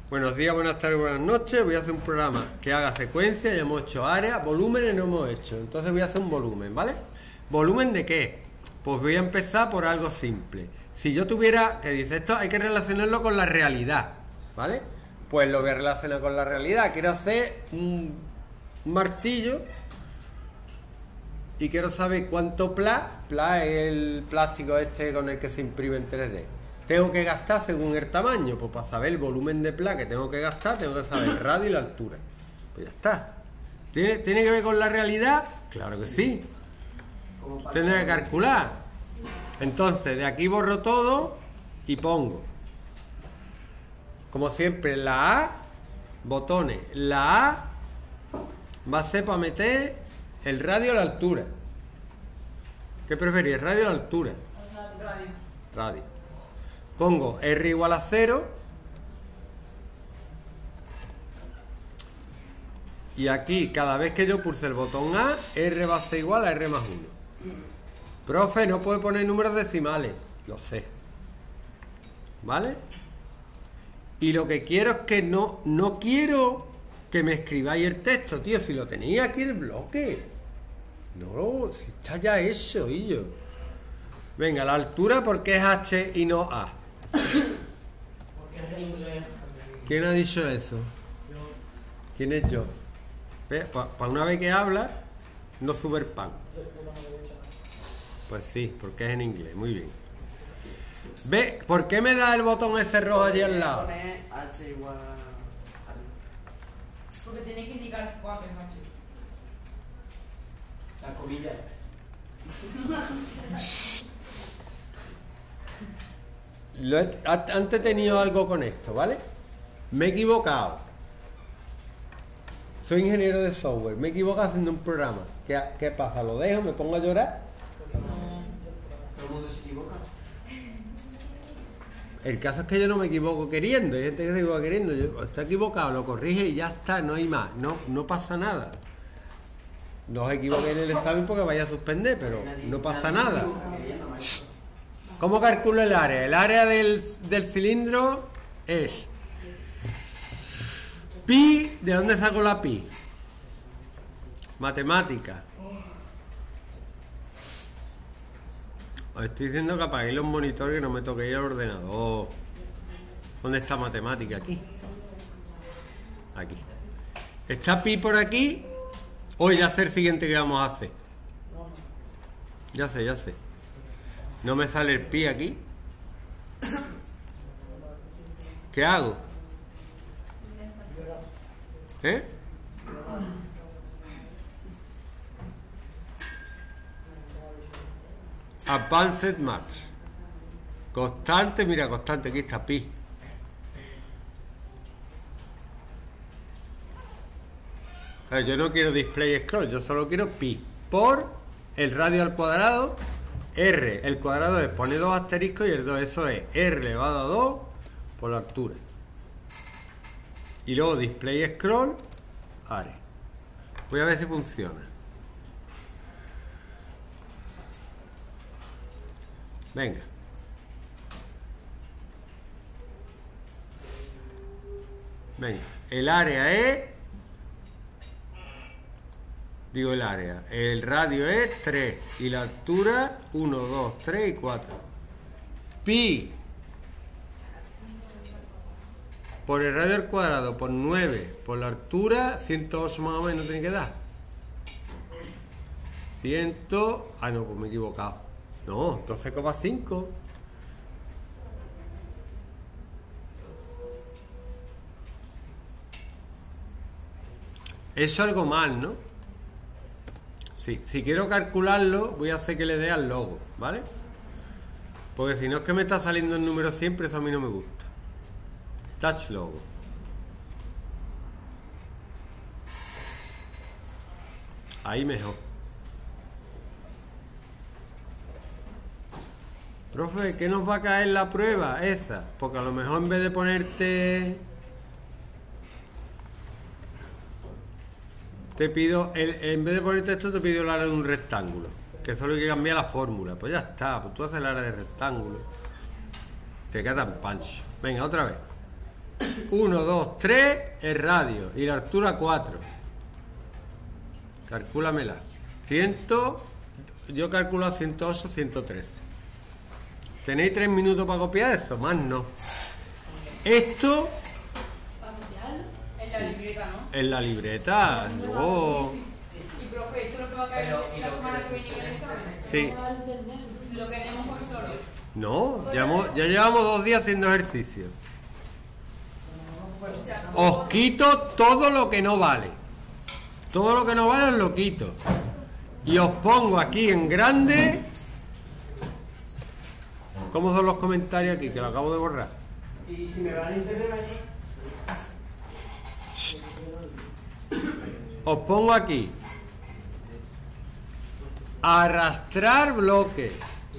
Buenos días, buenas tardes, buenas noches. Voy a hacer un programa que haga secuencia. Ya hemos hecho áreas, volúmenes no hemos hecho. Entonces voy a hacer un volumen, ¿vale? ¿Volumen de qué? Pues voy a empezar por algo simple. Si yo tuviera, que dice esto, hay que relacionarlo con la realidad, ¿vale? Pues lo voy a relacionar con la realidad. Quiero hacer un martillo y quiero saber cuánto pla es el plástico este con el que se imprime en 3D. Tengo que gastar según el tamaño. Pues para saber el volumen de pla que tengo que gastar, tengo que saber el radio y la altura. Pues ya está. ¿Tiene que ver con la realidad? Claro que sí. Tiene que calcular. Entonces, de aquí borro todo y pongo, como siempre, la A, botones. La A va a ser para meter el radio a la altura. ¿Qué preferís, radio o la altura? Radio. Pongo R igual a 0 y aquí cada vez que yo pulse el botón A, R va a ser igual a R más 1. Profe, no puede poner números decimales. Lo sé, ¿vale? Y lo que quiero es que no quiero que me escribáis el texto, tío. Si lo tenéis aquí el bloque. No, si está ya hecho, y yo. Venga, la altura, porque es H y no A. Porque es en inglés. ¿Quién ha dicho eso? Yo. ¿Quién es yo? Para una vez que habla, no sube el pan. Pues sí, porque es en inglés. Muy bien. ¿Ve? ¿Por qué me da el botón ese rojo allí al lado? Pone H igual a... Porque tiene que indicar cuánto es H. La comilla. Antes he tenido algo con esto, ¿vale? Me he equivocado. Soy ingeniero de software. Me he equivocado haciendo un programa. ¿Qué pasa? ¿Lo dejo? ¿Me pongo a llorar? Todo el mundo se equivoca. El caso es que yo no me equivoco queriendo. Hay gente que se equivoca queriendo. Yo, está equivocado, lo corrige y ya está. No hay más. No pasa nada. No os equivoquéis en el examen porque vaya a suspender, pero no pasa nada. ¿Cómo calculo el área? El área del cilindro es pi. ¿De dónde saco la pi? Matemática. Os estoy diciendo que apaguéis los monitores y no me toquéis el ordenador. ¿Dónde está matemática? Aquí. Aquí. ¿Está pi por aquí? Hoy ya sé el siguiente que vamos a hacer. Ya sé. No me sale el pi aquí. ¿Qué hago? Advanced Maths. Constante, mira, constante, aquí está pi. Yo no quiero display scroll, yo solo quiero pi por el radio al cuadrado. R, el cuadrado es, pone 2 asteriscos y el 2, eso es R elevado a 2 por la altura. Y luego display scroll, are. Voy a ver si funciona. Venga. Venga, el área es... Digo el área. El radio es 3 y la altura 1, 2, 3 y 4. Pi por el radio al cuadrado por 9 por la altura 108 más o menos tiene que dar. 100. Ah, no, pues me he equivocado. No, 12,5. Eso algo mal, ¿no? Sí, si quiero calcularlo, voy a hacer que le dé al logo, ¿vale? Porque si no es que me está saliendo el número siempre, eso a mí no me gusta. Touch logo. Ahí mejor. Profe, ¿qué nos va a caer la prueba? Esa. Porque a lo mejor en vez de ponerte... Te pido, en vez de ponerte esto, te pido el área de un rectángulo. Que solo hay que cambiar la fórmula. Pues ya está, pues tú haces el área de rectángulo. Te queda tan pancho. Venga, otra vez. 1, 2, 3 el radio y la altura 4. Calcúlamela. 100, yo calculo a 108, 113. ¿Tenéis 3 minutos para copiar eso? Más no. Esto En la libreta, ¿no? en la libreta. Luego... Y profe, ¿esto es lo que va a caer Pero, ¿y la lo semana que- que viene en el examen? Sí. Lo que tenemos profesorio. No, ya llevamos 2 días haciendo ejercicio. O sea, Os quito todo lo que no vale. Todo lo que no vale os lo quito. Y os pongo aquí en grande. ¿Cómo son los comentarios aquí? Que lo acabo de borrar. Y si me va al internet, Os pongo aquí. Arrastrar bloques.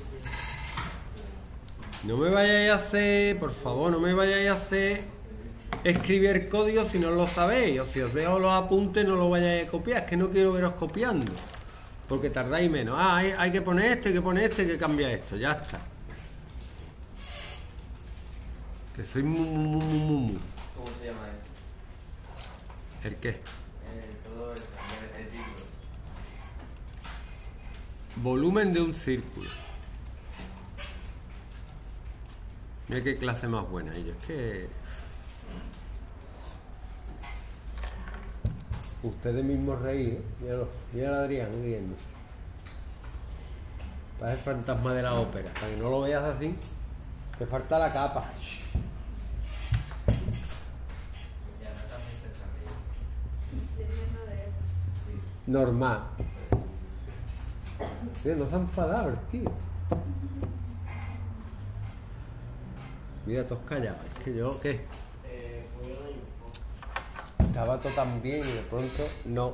No me vayáis a hacer, por favor, no me vayáis a hacer escribir el código si no lo sabéis. O si os dejo los apuntes, no lo vayáis a copiar. Es que no quiero veros copiando. Porque tardáis menos. Ah, hay que poner esto, hay que poner esto, hay que cambiar esto. Ya está. Que soy mu. ¿Cómo se llama esto? ¿El qué? Todo eso, el título. Volumen de un círculo. Mira qué clase más buena. Y yo es que... Ustedes mismos reír, ¿eh? Míralo, mira a Adrián riéndose. Parece el fantasma de la ópera. Para que no lo veas así, te falta la capa. Ya no también se está riendo. Sí. Normal. Tío, no se ha enfadado el tío. Mira, todos callados. Es que yo, ¿qué? Estaba todo tan bien y de pronto no.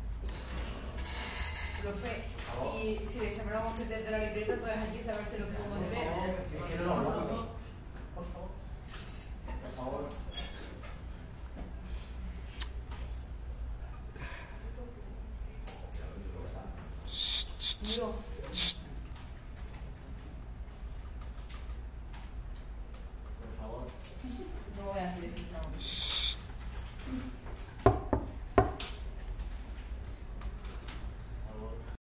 profe, y si le sembramos desde la libreta, entonces hay que saberse lo que vamos a leer. es que no lo hago. Por favor. Por favor. Yo. Por favor. No voy a hacer esto.